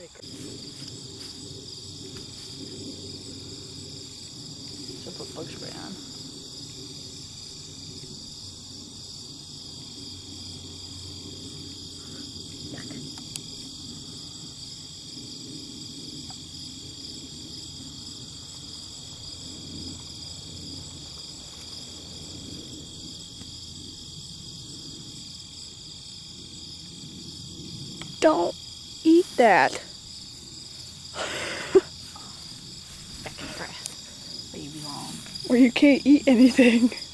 Should put bug spray on. Don't eat that. Back in the grass where you belong. Or you can't eat anything.